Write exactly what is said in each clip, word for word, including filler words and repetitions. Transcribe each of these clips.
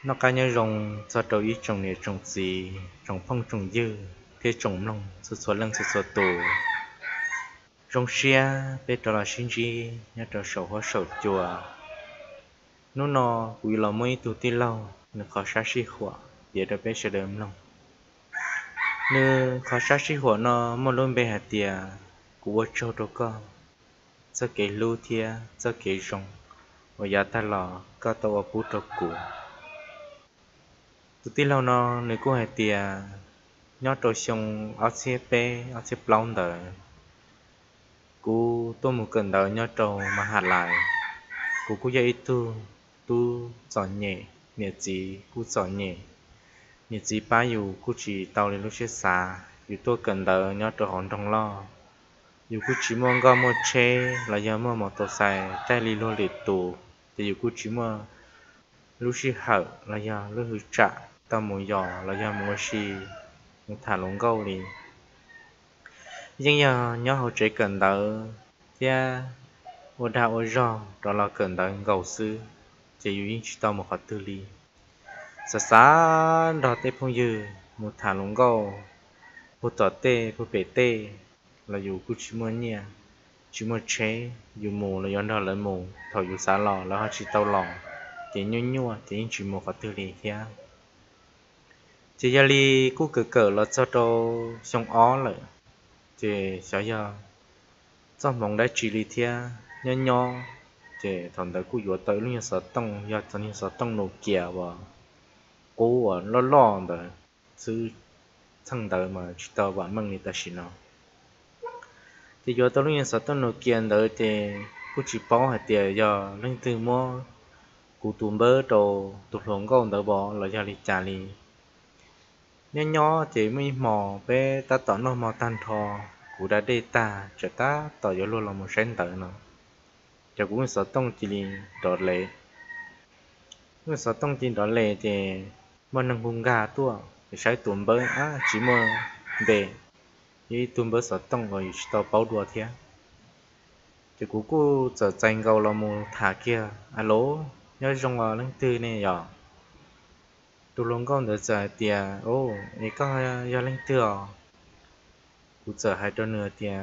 nó cá nhân rồng cho trâu ít trồng này trồng gì trồng phong trồng dư thế trồng lông số số lăng số số tổ rồng xia bé trâu là sinh chi nhớ trâu sầu hóa sầu chùa nó nó quỳ lò mấy tụ tí lâu nó khó sát sĩ khỏa để cho bé sẽ đơm lông nó khó sát sĩ khỏa nó mà luôn bé hạt tiề của trâu đâu có cho cái lưu thia cho cái rồng và giá ta lò có tàu ở bút trâu cũ tụ tí lâu nó nếu cô hạt tiề nhớ trâu xong áo xe bé áo xe plong đời cú tôi một cần đời nhớ trâu mà hạt lại cú cú dây tu tu giỏi nhẹ nhẹ gì cú giỏi nhẹ nhẹ gì ba yêu cú chỉ tàu lên lúc chết xa yêu tôi cần đời nhớ trâu hòn trong lo yêu cú chỉ mong có một chế là giờ mà một tổ xài trái li lô liệt tù thì yêu cú chỉ mà lúc xí hở là giờ lúc hư trả tao muốn giò là giờ mua xí một thả lông câu đi nhưng giờ nhớ hỗ trợ cần đỡ ya ở đào ở rò đó là cần đỡ gầu sư chỉ yêu những chỉ tao một hạt tư li sa sa đó tê phong dư một thả lông gầu một tọt tê một bể tê là dù cứ chỉ muốn nhia chỉ muốn chế dù mù là yon đó là mù thổi dù xả lò là họ chỉ tao lò thì nhua nhua thì những chỉ một hạt tư li kia chỉ giờ li cứ cỡ cỡ là cho tao xong ó lại thì sao giờ trong vòng đã chỉ lý thia nhỏ nhỏ thì thằng đó cũng vừa tới lúc như sợ tông giờ thằng như sợ tông nổ kia và cố ở lo lo đó chứ thằng đó mà chỉ tao bạn mang người ta xin nó thì vừa tới lúc như sợ tông nổ kia đó thì cũng chỉ bảo hạt tiền giờ lên từ mua cụ tụm bơ đồ tụt lồng con đó bỏ là giờ đi trả đi nhỏ nhỏ thì mới mò bé ta tỏ nó mò tan thò cụ đã đi ta cho ta tỏ vô luôn là một sen tờ nó cho cũng sợ tông chỉ liền đọt lệ nhưng sợ tông chỉ đọt lệ thì mà nâng hung gà tua thì sai tuần bơi á chỉ mơ về như tuần bơi sợ tông rồi chỉ tao bao đùa thế thì cũng cứ giờ tranh cầu là một thả kia alo nhớ trong là lần tư này giờ tôi luôn con được giờ tiền ô này có giờ lần tư à cụ giờ hai trăm nửa tiền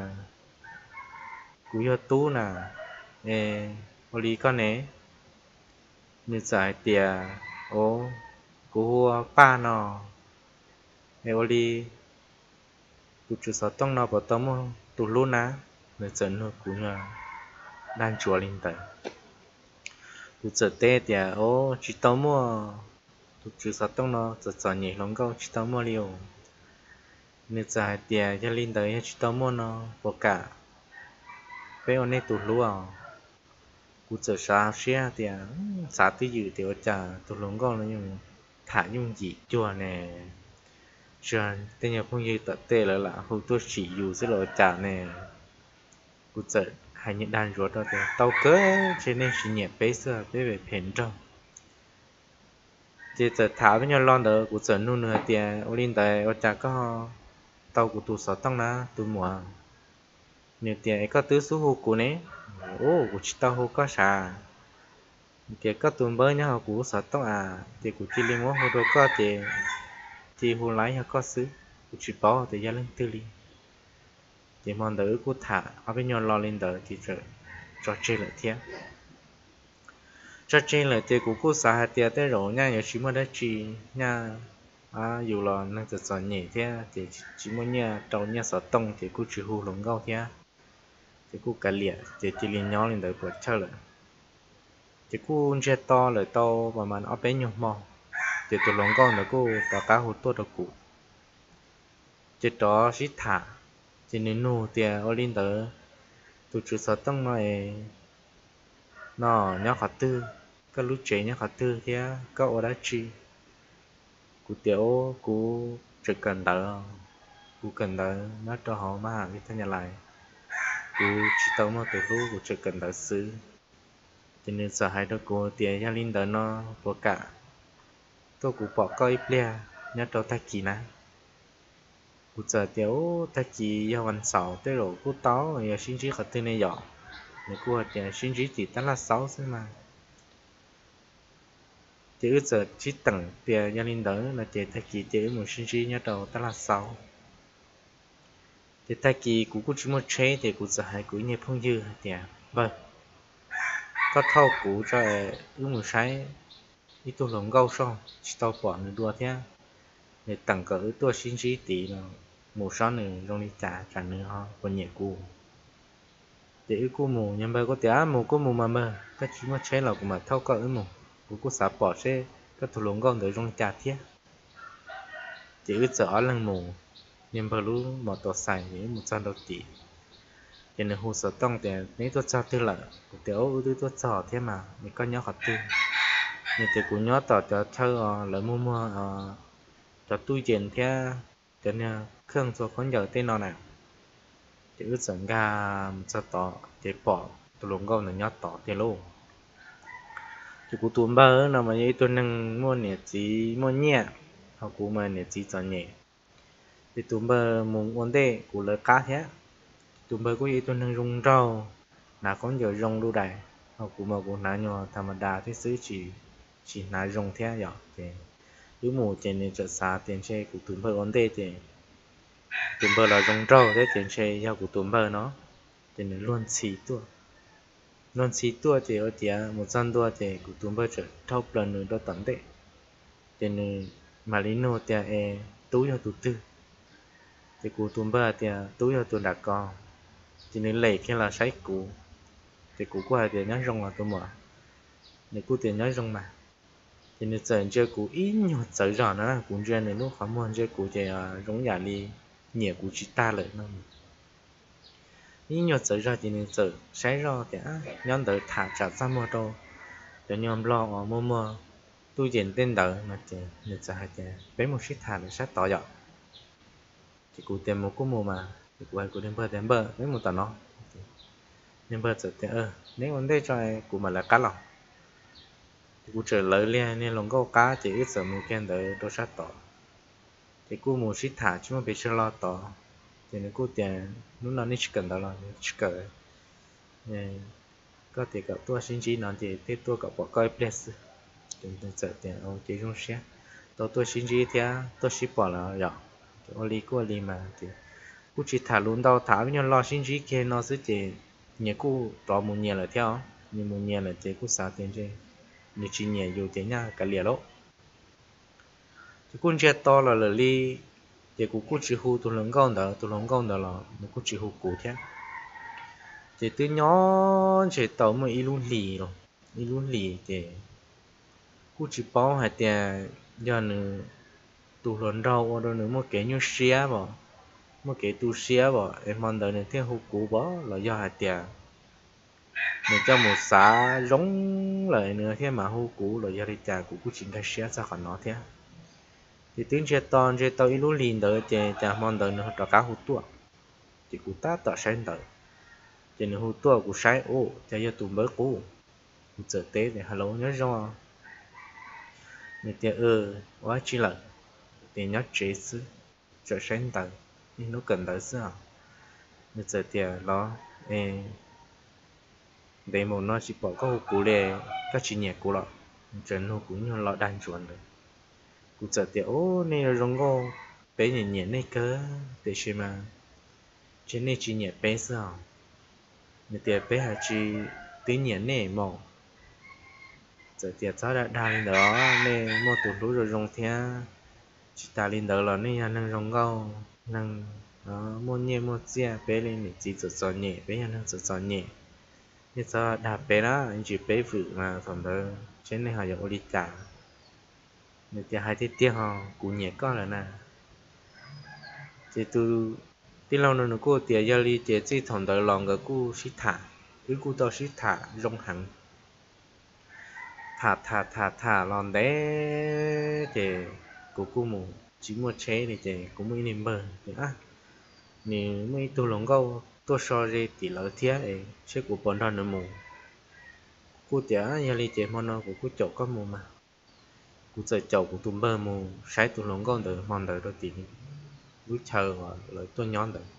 cụ giờ tú nè ê ô lý con này như giờ tiền ô cụ hùa ba nọ ê ô lý cụ chủ sở tông nọ bảo tông tụ luôn á người dân nó cụ nhờ đan chùa linh tử cụ giờ tê tiền ô chỉ tao mua cụ chủ sở tông nọ giờ giờ nhảy lông câu chỉ tao mua liều nếu dài tiền cho linh tới chỉ tao mua nó bỏ cả bé ông này tụt lúa cú chờ sao xia tiền sao tí dự thì ở trả tụt lúa con nó nhưng thả nhung gì chua nè chua tên nhà phong như tận tê là là hồi tôi chỉ dù sẽ là trả nè cú chờ hai những đàn ruột đó thì tao cớ cho nên chỉ nhẹ bé sơ bé về phèn trong thì giờ thả với nhau lon đó cú chờ nu nửa tiền ở linh tới ở trả có tàu của tụ sở tăng na tụ mùa nhiều tiền ấy có tứ số hồ của nè ô của chị tao hồ có xà thì có tụ bơi nhá hồ của sở tăng à thì của chị liên hồ đồ có thì thì hồ lái hay có xứ của chị bảo thì gia lên tư li thì mòn đỡ của thả ở bên nhau lo lên đỡ thì rồi cho chơi lại thế cho chơi lại thì của cô xã hạt tiền tới rồi nha nhiều chị mà đã chi nha à dù là năng tự chọn nhẹ thế thì chỉ muốn nhà trâu nhà sở tông thì cũng chỉ hù lồng gạo thế thì cũng cả liệt thì chỉ liền nhỏ lên đời bớt chơi lại thì cũng chơi to lời to và mà nó bé nhiều mò thì tụi lồng gạo nó cũng có cá hút tốt được cụ chỉ đó xí thả chỉ nên nô thì ở lên đời tụi chủ sở tông này nó nhỏ khó tư các lúc chế nhỏ khó tư thế có ở đó chi cụ tiểu cụ chỉ cần đỡ cụ cần đỡ nó cho họ mà đi theo nhà lại cụ chỉ tao mà từ lúc cụ chỉ cần đỡ xứ cho nên sợ hai đứa cụ tiền gia linh đỡ nó bỏ cả tôi cụ bỏ coi plea nhớ cho ta kỳ nè cụ sợ tiểu ta kỳ doวันเสาร์tới rồi cụ táo rồi xin chỉ khởi tên này dọ để cụ tiền xin chỉ chỉ ta là sáu xí mà chỉ ước giờ chỉ tầng tiền gia đình đỡ là chỉ thay kỳ chỉ một sinh trí nhớ đầu ta là sáu thì thay kỳ cũng cũng chỉ một chế thì cũng sẽ hay cũng như phong dư tiền vâng có thâu cũ cho ước một sai ít tôi lòng gâu xong chỉ tao bỏ nữa đua thế để tầng cỡ tôi sinh trí tỷ là một sáu nữa trong đi trả trả nữa ho còn nhẹ cũ để cô mù nhưng mà có tiếc mù có mù mà mà cái chỉ một chế là cũng mà thâu cỡ mù cũng có sắp bỏ xe cái thủ lòng gâu để trong trả thế chỉ ước giờ lần mù nhưng mà lúc một tổ xài thì một trăm đầu tỷ cho nên hồ sơ tông thì nếu tôi cho tư lợi tiểu ưu tôi cho thế mà mình có nhớ học tư nhưng thì cũng nhớ tỏ cho thơ lợi mua mua cho tôi tiền thế cho nên khương cho con giờ tên nào nào thì ước dẫn ra cho tỏ để bỏ tôi luôn câu là nhớ tỏ thế luôn thì cũng tuôn bơ nào mà như tôi nâng mua nhẹ chỉ mua nhẹ họ cũng mà nhẹ chỉ cho nhẹ thì tuôn bơ muốn vấn đề của lời cá thế tụi bây có gì tôi nâng rung rau là có giờ rung đu đầy họ cũng mà cũng nói nhỏ thầm đà thế xứ chỉ chỉ nói rung thế vậy thì cứ mù trên này chợ xa tiền xe của tụi bây vấn đề thì tụi bây là rung rau thế tiền xe giao của tụi bây nó thì nó luôn xì tua luôn xì tua thì ở tía một trăm tua thì của tụi bây chợ thâu lần nữa đó tận đấy thì nó mà lý nô tía e túi cho tụi tư thì của tụi bây thì túi cho tụi đã con chỉ nên lấy cái là sấy cũ thì cũ qua thì nhớ rong là tôi mở để cũ tiền nhớ rong mà thì nên giờ chơi cũ ít nhiều giờ rõ nó là cũng chơi này lúc khó muốn chơi cũ thì giống giả đi nhiều cũ chỉ ta lợi nó ít nhiều giờ rõ thì nên giờ sấy rõ thì nhóm đỡ thả trả ra mua đâu để nhóm lo ở mua mua tôi tiền tên đỡ mà thì nên giờ hay thì bé một chiếc thả để sát tỏ dọn thì cũ tiền một cú mua mà thì cũ hay cũ đem bơ đem bơ mấy một tờ nó nhưng bây giờ thì ơ nếu vấn đề cho ai của mà là cá lỏng thì cũng trở lại liền nên lòng câu cá chỉ ít giờ mình khen tới đôi sát tỏ thì cô muốn xịt thả chứ mà bị chơi lo tỏ thì nếu cô tiền lúc nào chỉ cần đó là chỉ cần có thể gặp tôi xin chỉ nói thì tiếp tôi gặp bỏ coi place thì tôi sợ tiền ông chỉ trong xe tôi tôi xin chỉ thì tôi chỉ bỏ là rồi thì ô li cô li mà thì cô chỉ thả luôn đâu thả với nhau lo xin chỉ kia nó sẽ chỉ nhà cô đó một nhà là theo nhưng một nhà là chỉ có sáu tiền trên như chỉ nhà dù chỉ nhà cả lìa lỗ thì con trẻ to là là li thì cũng có chỉ hú tôi lớn con đó tôi lớn con đó là nó có chỉ hú cụ thế thì từ nhỏ chỉ tàu mà ít luôn lì rồi ít luôn lì thì cũng chỉ bao hai tiền giờ nữa tôi lớn đâu ở đâu nữa một cái như xe bỏ một cái tu xe bỏ em mong đợi nữa theo hú cụ bỏ là do hai tiền mình cho một xã giống lại nữa thế mà hô cũ là gia đình cha của cô chính cái xe ra khỏi nó thế thì tiếng chơi to chơi to ít lúc liền đợi chơi cha mong đợi nữa cho cá hút tua thì cô ta tạo sáng đợi thì nữa hút tua cô sai ô cho giờ tụi mới cũ cô chờ tết để hello nhớ rõ người ta ơ quá chi lần thì nhớ chế sư chờ sáng đợi nhưng nó cần đợi sao người chờ tiền đó để một nó chỉ bỏ các cú lệ các chi nhẹ cú lọ chân nó cũng như lọ đan chuẩn rồi cú sợ tiểu ô này là rong go bé nhẹ nhẹ này cơ để xem mà trên này chi nhẹ bé sao người tiểu bé hay chi tiếng nhẹ này màu sợ tiểu cháu đã đan lên đó nên một tụt lúa rồi rong theo chỉ ta lên đó là nên là năng rong go năng đó một nhẹ một chia bé lên để chỉ sợ nhẹ bé là năng sợ nhẹ như sao đạp bé đó anh chỉ bé phụ mà phần đó trên này họ dùng oli cả người ta hai tiết tiêu họ cũng nhẹ con là nè thì từ tí lâu nữa cô tiền gia li tiền chỉ thằng đó lòng cái cô xí thả cái cô tao xí thả rong hẳn thả thả thả thả lòng đấy thì cô cô mù chỉ một chế thì thì cũng mới niệm bờ thì á nếu mấy tôi lòng câu tôi so với tỷ lệ thiết ấy sẽ của bọn nó nữa mù cô tiếc nhà li tiếc mà nó của cô chậu có mù mà cô chơi chậu của tụi bơ mù sai tụi lòng con đời mòn đời đôi tỷ cứ chờ và lại tôi nhón đời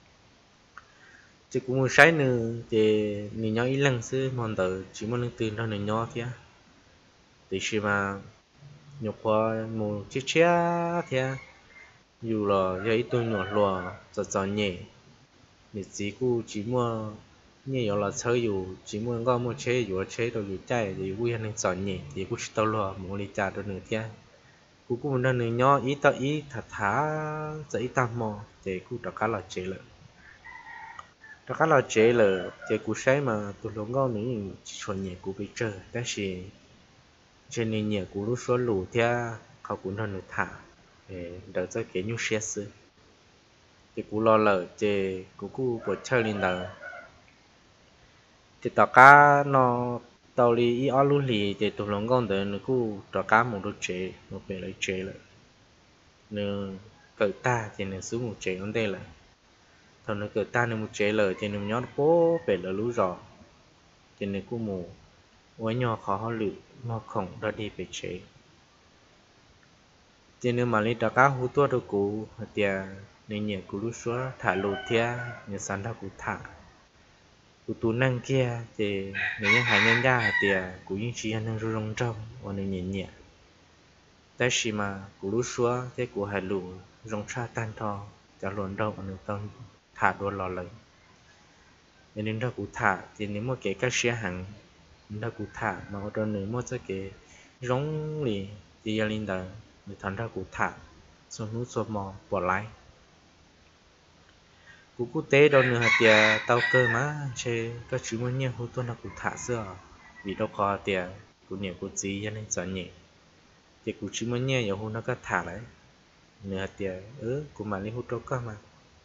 chỉ cũng sai nữa thì người nhỏ ít lần xưa mòn đời chỉ một lần từ đó nữa nhỏ thế thì khi mà nhục qua một chiếc chia thì dù là do ít tôi nhỏ lùa cho cho nhẹ thì chỉ cu chỉ mua nhẹ là chơi dù chỉ mua có mua chơi dù chơi đâu dù chạy thì vui hơn cho nhẹ thì cu chỉ tao lùa một ly trà đâu nữa thế cú cũng nên người nhỏ ít tao ít thà thà cho ít tao mò thì cú đã khá là chế了đã khá là chế了thì cú say mà tụi nó ngon nữa chỉ chuẩn nhẹ cú bị chơi但是trên nền nhẹ cú lúc số lù thìเขาcũng nên được thả để đỡ cho cái nhu xe sự thì cú lo lỡ thì cú cú của chơi lên đỡ thì tao cá nó tao đi ít ở luôn thì thì tụi nó ngon đỡ nó cú tao cá một đôi chế một bể lấy chế lại nữa cỡ ta thì nó xuống một chế vấn đề là thằng nó cỡ ta nó một chế lời thì nó nhót bố bể là lú rò thì nó cú mù với nhỏ khó lự nó không đã đi về chế thì nếu mà lấy tao cá hú tua đâu cú thì nên nhẹ cú lú xóa thả lù thia nhẹ sẵn đã cú thả cú tu năng kia thì nếu như hai nhân gia thì cú những chi năng rung rung trong và nên nhẹ nhẹแต่สิมากูรู้ชัวที่กูหายหลูรงชาตันทอจะล้วนเราอันนึงต้องถาดวนรอเลยอันนี้ถ้ากูถาทีนี้มั่วเก๋ก็เสียหังถ้ากูถามาเอาตัวหนึ่งมั่วจะเก๋ร้องหลีที่ยาลินเดอร์หรือทันถ้ากูถาส่วนนู้นส่วนมอปวดไหลกูกูเต้โดนเนื้อเตียเต้าเกอมาเชก็ชื่อมันเนี่ยหัวตัวนักกูถาเสื้อวีดคอเตียกูเนี่ยกูจียันในจอเนี่ยthì cụ chỉ muốn nghe giờ hôm nó có thả lại nửa tiền ớ cụ mà đi hút đâu có mà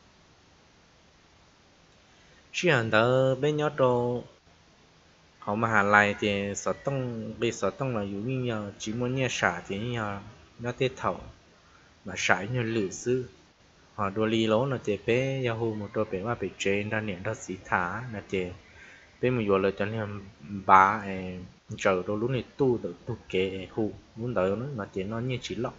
khi hắn đó bên nhớ đâu họ mà hà lại thì sợ tông bị sợ tông là dù như nhau chỉ muốn nghe xả thì như nhau nó tê thầu mà xả như lử sư họ đua ly lố nó thì bé giờ hôm một đôi bé mà bị chế ra niệm đó xí thả là thì bé một giờ lời cho nên ba chờ đâu lúc này tu được tu kệ hù muốn đợi nó mà chỉ nó như chỉ lọ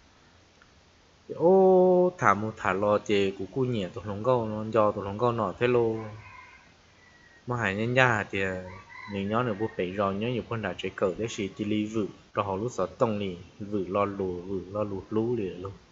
ô thả một thả lò thì cũng cùi nhẹ tụi lồng câu nó do tụi lồng câu nọ thế lô mà hải nhân gia thì nếu nhớ được bố phải rồi nhớ nhiều con đã chơi cờ đấy chỉ chỉ li vử rồi họ lúc sợ tông nì vử lo lù vử lo lù lú liền luôn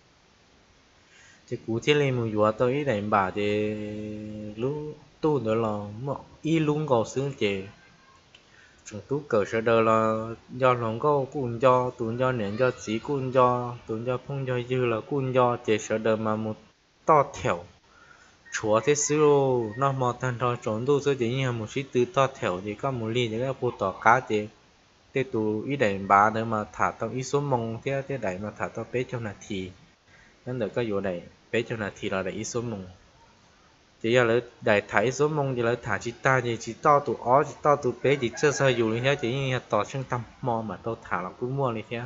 thì cú thế lên một vừa tới đánh bà thì lúc tu nữa là mà y luôn gò xương chè chúng tú cờ sở đời là do lòng câu cuốn do tuôn do nền do chỉ cuốn do tuôn do phong do dư là cuốn do chế sở đời mà một to thẻo chúa thế xứ lô nó mò thành thọ trốn tu sơ chỉ như một sĩ tư to thẻo thì có một ly thì cái bộ tỏ cá thì thế tụ ý đẩy ba nữa mà thả tao ý số mông thế thế đẩy mà thả tao bé trong là thì nên được cái vụ đẩy bé trong là thì là đẩy ý số mông chỉ là đại thái số mông thì là thả chỉ ta thì chỉ to tụ ó chỉ to tụ bé chỉ sơ sơ dù như thế chỉ như tỏ chân tâm mò mà tao thả là cứ mua như thế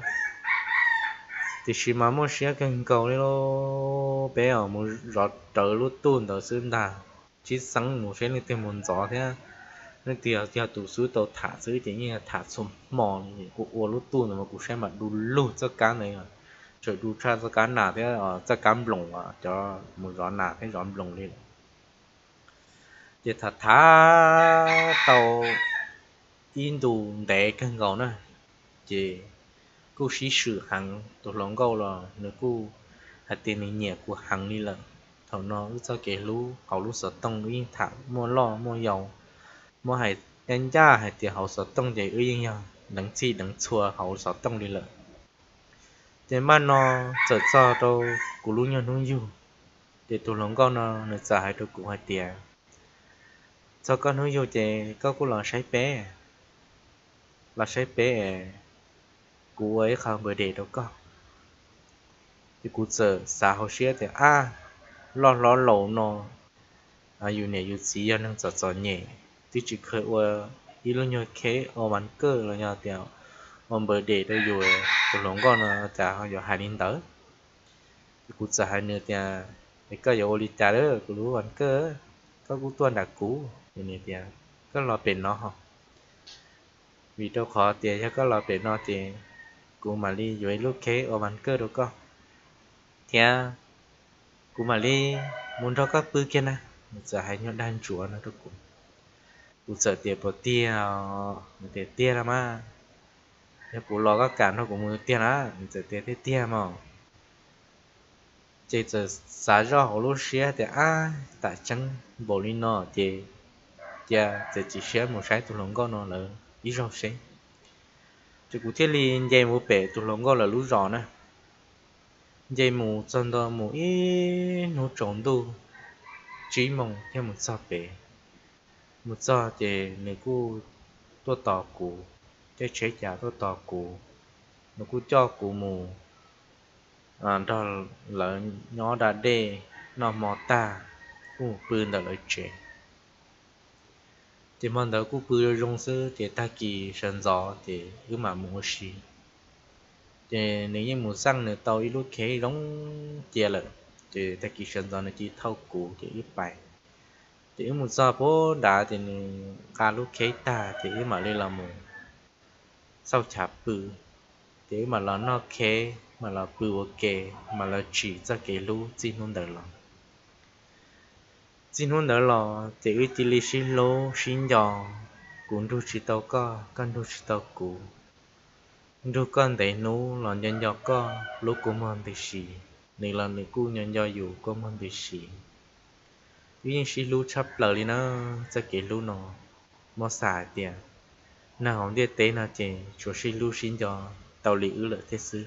thì chỉ mà mua xe cần cầu đi lo bé ở một rót trở lúc tuôn tao xuyên ta chỉ sáng một xe lên tiền một gió thế nên tiền tiền tụ suối tao thả suối chỉ như thả xuống mò thì cụ ô lúc tuôn mà cụ xe mà đu lụt cho cá này à trời đu cha cho cá nào thế ở cho cá lồng à cho một gió nào cái gió lồng đi thì thật thà tàu in đồ để cần cầu nữa chỉ cô sĩ sử hàng tổ lòng câu là nếu cô hạt tiền nhẹ của hàng đi là thằng nó cho cái lú hậu lú sợ tông yên thả mua lo mua dầu mua hải đánh giá hải tiền hậu sợ tông để yên nhau đắng chi đắng chua hậu sợ tông đi là thì mà nó sợ cho đâu của lú nhân không yêu để tổ lòng câu nó nó sợ hải đâu cũng hải tiền cho con nó vô chè có cô là sấy bé là sấy bé cú ấy không bơi để đâu có thì cú sợ xã hội xưa thì à lo lo lẩu nó à yêu này yêu chỉ yêu năng chọn chọn nhẹ thì chỉ khơi qua đi luôn nhờ khé ở bàn cờ là nhờ tiểu ông bơi để đâu rồi tụi lồng con nó chả họ giờ hai linh tới thì cú sợ hai nữa thì cái cái giờ oli chả đó cú lú bàn cờ có cú tuần đã cú thì này thì có lo bền nó không vì đâu khó tiền cho có lo bền nó thì cú mà đi dưới lúc khé ở bàn cờ đâu có thì cú mà đi muốn cho các bữa kia nè giờ hay nhon đan chúa nó đâu cũng cú sợ tiền bỏ tiền để tiền là mà nhà cụ lo các cản nó cũng mưa tiền á giờ tiền thế tiền mà chỉ giờ xả ra hồ lô xe thì à tại chân bộ đi nó thì giờ giờ chỉ xe một sai tụi lồng con nó là ít rau xe chỉ cụ thiết li dây một bể tụi lồng con là lú giò nè dây một chân đó một ít nó trộn đồ chỉ mong theo một sao bể một sao thì nếu cụ tôi tỏ cụ cái chế trả tôi tỏ cụ nó cụ cho cụ mù à đó là nhỏ đã đê nó mò ta cụ bươn đã lợi chế thì mong đó cụ bươn rong sư thì ta kỳ sân gió thì cứ mà mua xí thì nếu như muốn sang nữa tàu ít lúc khế rong chia lại thì ta kỳ sân gió nó chỉ thâu cụ thì ít bài thì một giờ bố đã thì cả lúc khế ta thì mà lên là một sau chạp bự thế mà là nó khế mà là bự ok mà là chỉ cho cái lú chỉ không được lòng chỉ không được lòng thì ít đi lý xin lô xin dò cũng đôi chỉ tao có con đôi chỉ tao cũ đôi con để nú là nhân dò có lúc cũng mong để xì này là người cũ nhân dò dù có mong để xì tuy nhiên xin lú chấp lời đi nó cho cái lú nó mua xài tiền nào không biết tế nào chỉ cho xin lú xin dò tao lý ư lợi thế sư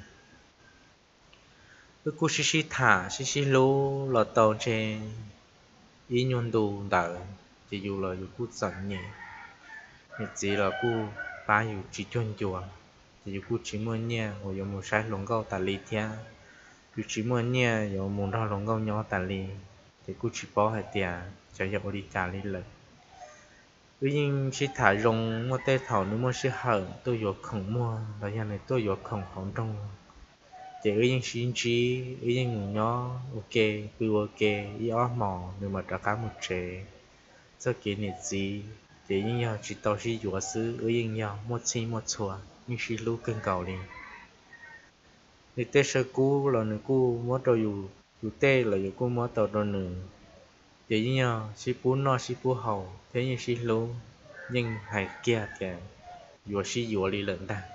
cứ cú xí xí thả xí xí lô là tàu trên ý nhuận đồ đỡ chỉ dù là dù cú giận nhẹ nhẹ chỉ là cú ba dù chỉ chuyên chùa chỉ dù cú chỉ muốn nhẹ rồi dù một sai lồng câu tà lì thia dù chỉ muốn nhẹ dù một đau lồng câu nhỏ tà lì thì cú chỉ bỏ hai tiền cho dù đi trả lý lợi tuy nhiên xí thả rồng một tay thảo nếu mà xí hở tôi dù không mua là nhà này tôi dù không không trong chỉ ở những xin trí ở những người nhỏ ok bự ok ý ó mò nhưng mà đã cá một chế cho kỷ niệm gì chỉ những nhau chỉ tao chỉ dùa sư ở những nhau một chi một chùa nhưng chỉ lưu cơn cầu liền thì tết sơ cũ là người cũ mất đầu dù dù tê là dù cũ mất đầu đầu nửa chỉ những nhau chỉ bún no chỉ bún hậu thế nhưng chỉ lưu nhưng hay kia thì dùa chỉ dùa đi lợn ta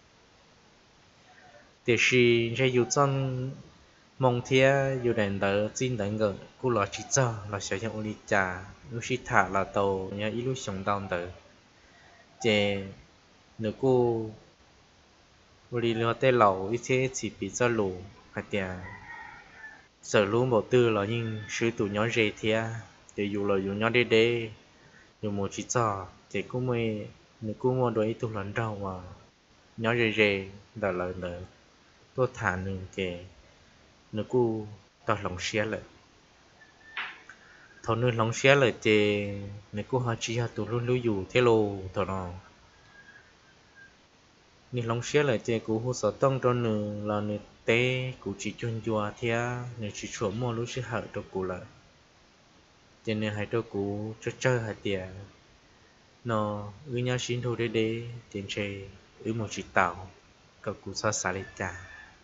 thì khi sẽ dùng chân mong thia dùng đèn đỡ xin đèn gờ cú lo chỉ cho là sẽ cho đi trà lúc khi thả là tàu nhớ ít lúc sống đau đỡ chè nếu cú đi lo tê lẩu ít thế chỉ bị cho lù hay tiền sở luôn bộ tư là nhưng sư tụ nhỏ dễ thia để dù là dùng nhỏ đê đê dùng một chỉ cho thì cú mới nếu cú mua đồ ít tụ lần đầu mà nhỏ dễ dễ đỡ lời đỡ tôi thả nương kề nếu cô tao lòng xé lại thằng nương lòng xé lại thì nếu cô họ chỉ họ tụi luôn lưu dù thế lô thằng nào nếu lòng xé lại thì cô hồ sơ tông cho nương là nương té cô chỉ chuyên chùa thea nếu chỉ chuẩn mua lúc sẽ hở cho cô lại cho nên hãy cho cô cho chơi hạt tiền nó ư nhau xin thôi đấy đấy tiền chơi ư một chỉ tàu các cô sao xả lên trả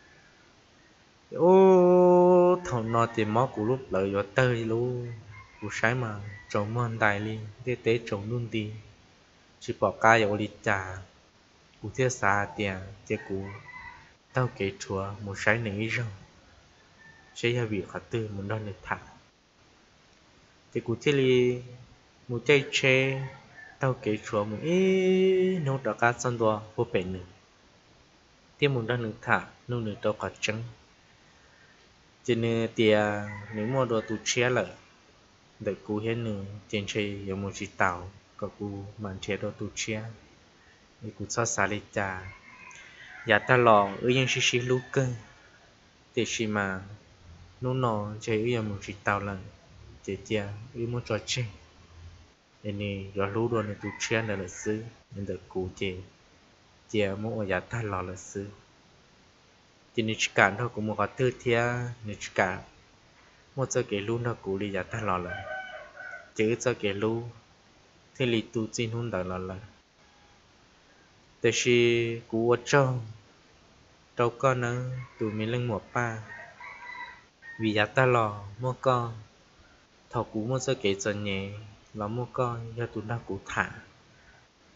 ô thằng nó thì mó của lúc lợi vào tơi luôn của sáng mà trồng mơn đại li tế tế trồng luôn đi chỉ bỏ ca vào đi trà của thiết xa tiền chế của tao kể chùa một sáng này rong chế gia vị khá tư một đôi được thả chế của thiết li một chai chê tao kể chùa một ít nấu đã cá sân đùa vô bể nữa thêm một đôi được thả nấu được tao cả trắng cho nên tiền nếu mua đồ tụt xe lại để cú hết nữa tiền chơi giống một chỉ tàu có cú màn chế đồ tụt xe để cú sao xả lên trà giá ta lò ở những xí xí lú cơ để xí mà nó nó chơi ở một chỉ tàu lần để tiền ở một trò chơi nên giờ lú đồ này tụt xe là là xứ nên để cú chơi tiền mua giá ta lò là xứ chỉ nên chỉ cả thôi cũng một cái tư thia nên chỉ cả một giờ cái luôn đó cũng đi giả ta lò là chứ giờ cái luôn thì lì tu chín hôn đỡ lò làแต่ชีกูว่าเจ้าเจ้าก็นะตูมีเรื่องหมวกป้าวิยาตาลอมั่วก็thọกูมั่วgiờ cái giờ nhẹ làมั่วก็ยาตูน่ากูthả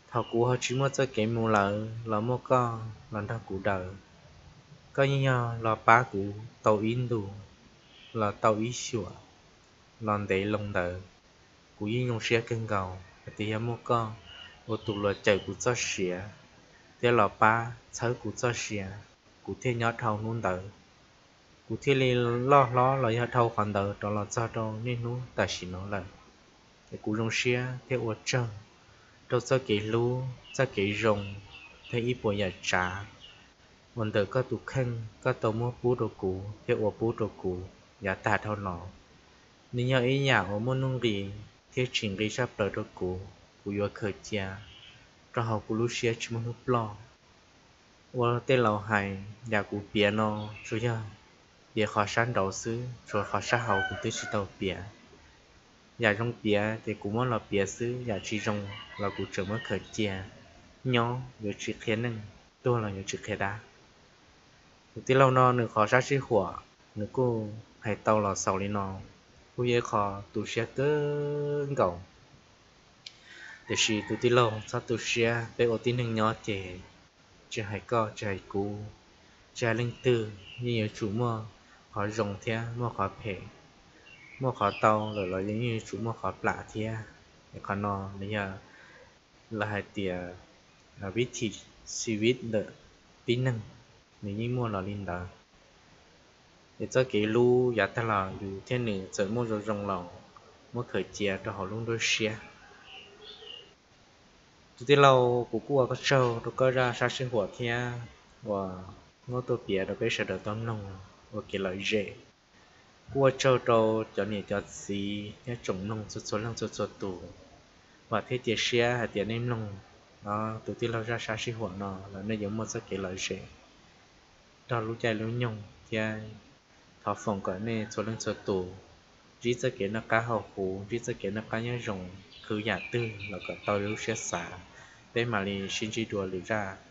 thọ cú họ chỉ mua cho cái mù lợ là mua con lần thằng cú đời có như nhau là ba cú tàu in đủ là tàu ít sủa lần để lông đời cú yên用xe cân cầu thì em mua con ô tụ là chạy cú cho xe thế là ba chơi cú cho xe cú thế nhớ thâu luôn đời cú thế li lo lo là nhớ thâu khoản đời đó là cho đâu nên nó ta chỉ nó là để cú dùng xe thế ô chân đâu cho cái lú cho cái rồng thế ít bộ nhà trảวันเดอร์ก็ตุกขึ้นก็ตัวมั่วปูตัวกูเที่ยวปูตัวกูอย่าตาเท่าหนอนี่ยังอีหยาโอมั่วนุ่งดีเที่ยวชิงรีชอบเปิดตัวกูกูยัวเคยเจียเราหากูรู้เชียชิมหุบล้อว่าเต้เราหายอยากกูเปียนอช่วยเปียขอชั้นดอกซื้อช่วยขอชั้นเฮากูตื้อชิตเอาเปียอยากจงเปียแต่กูมั่วเราเปียซื้ออยากชีจงเรากูเจอเมื่อเคยเจียย้ออยู่ชิเคียนึงตัวเราอยู่ชิเคียดาที่เรานอนหนึ่งขอชาชิหัวหนึ่งกูให้เตาหลอดเสาลีนอนกูเย่ขอตูเชียเกินเก่าแต่ชีตูที่เราชอบตูเชียไปโอที่หนึ่งย้อนเจจะให้ก็จะให้กูจะเล่นตื้อยี่ยchủ muaขอรองเทียmuaขอเพmuaขอเตาหรือเรายี่ยchủ muaขอปลาเทียแต่ขอนอนนี่là hai tia là viết thịชีวิตเดอปีหนึ่งนี่ยิ่งมัวเราลินดาเดี๋ยวจะเกี่ยวรู้อยากตลอดอยู่ที่หนึ่งเจอมัวจะรงเรามัวเคยเจียเราหอลุ่งด้วยเชียจุดที่เรากูกลัวก็เช่าเราก็ra sát sinh hoạt thia và ngô tô biaเราไปเสด็จต้นนงว่าเกี่ยวเลยเจกลัวเช่าเราจะเนี่ยจะสีเนี่ยจงนงสุดๆเรื่องสุดๆตัวว่าที่เจียเชียหาเจียในนงđó tụiที่เราra sát sinh hoạt nó là nó giống một cái กี่ยวเลยเจđó lúc chạy lúc nhung thì thọ phòng cái này số lượng số tù chỉ cho cái nó cá hậu phú chỉ cho cái nó cá nhớ rồng cứ giả tư là cái tàu lúc sẽ xả bên mà li xin chỉ đùa lì ra